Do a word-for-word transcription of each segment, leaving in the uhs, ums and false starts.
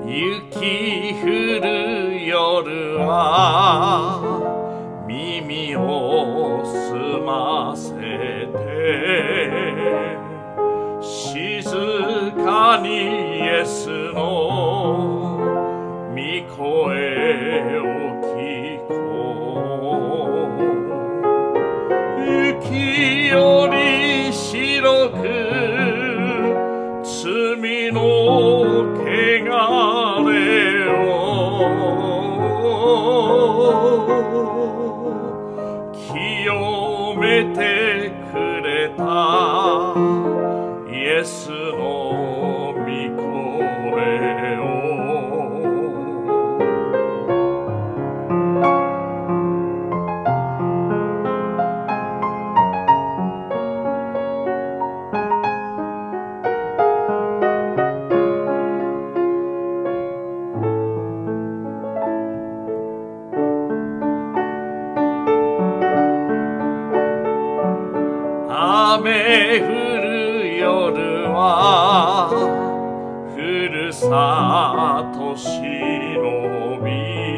雪降る夜は耳を澄ませて静かにイエスの御声を聞こう。雪より白く罪の汚れを清めてくれたイエスの御声を。雨降る夜はふるさと忍び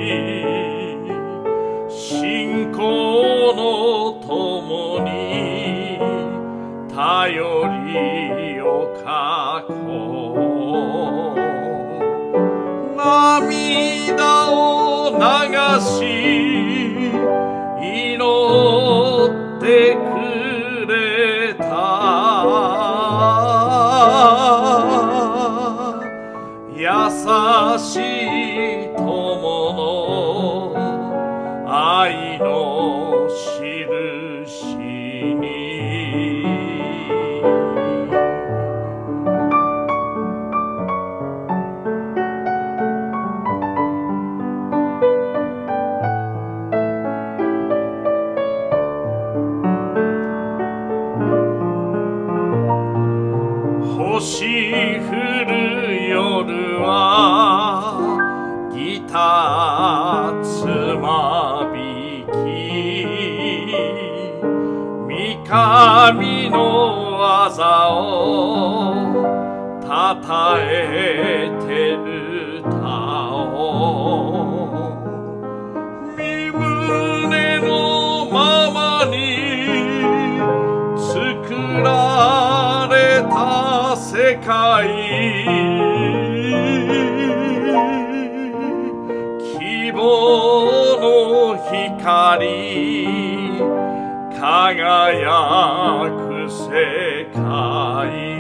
信仰の友に頼りをかこう。涙を流し祈ってくれた優しい友の愛の印に。星降る夜はギターつまびき御神の技をたたえて歌おう。身胸のままに作られた世界希望の光輝く世界。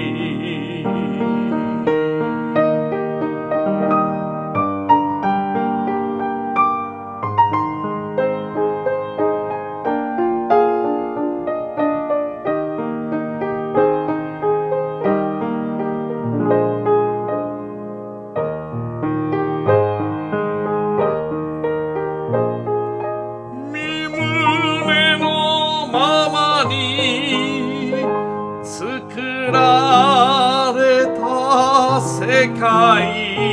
作られた世界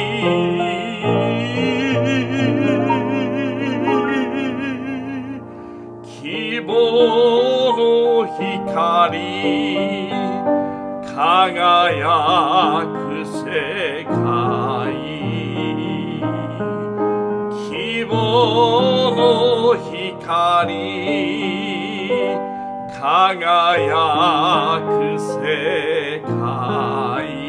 希望の光輝く世界希望の光輝く世界